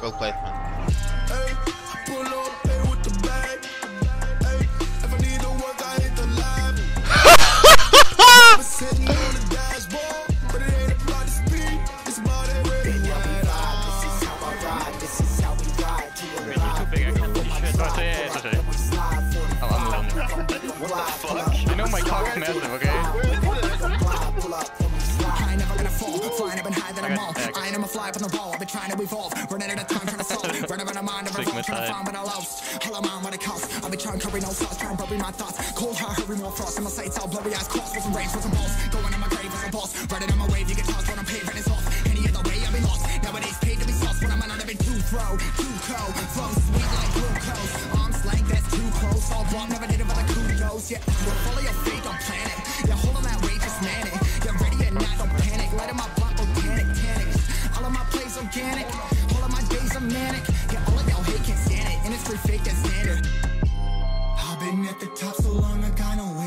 Well played, man. You know my cock's massive, okay? I ain't never gonna fall, flying up and high than a mall. I ain't a fly up on the wall, I've been trying to evolve. Running out of time, trying to solve. Running out of mind, never fall, trying to find what I lost. All I'm on what it costs. I've been trying to curry no sauce, trying to bury my thoughts. Cold heart, hurry more frost. In my sights, all blurry eyes crossed. With some rage, with some balls. Going in my grave with some balls. Running on my wave, you can toss when I'm paving it's off. Any other way, I'll be lost. Nowadays, paid to be sauce. When I'm on, I've been too throw, too cold. Flow sweet like glucose. Arms length, that's too close. All wrong, never did it but the kudos. Yeah, you'll follow your fate, don't plan it. Yeah, hold on that way, just man it. You're ready or not, don't panic. Let him up, block organic, tannic. All of my plays organic. All of my days are manic. Yeah, all of y'all hate can't stand it. Industry fake, that's standard. I've been at the top so long, I got no